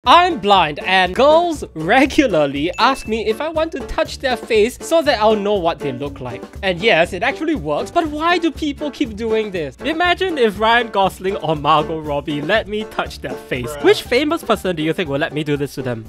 I'm blind and girls regularly ask me if I want to touch their face so that I'll know what they look like. And yes, it actually works, but why do people keep doing this? Imagine if Ryan Gosling or Margot Robbie let me touch their face. Which famous person do you think will let me do this to them?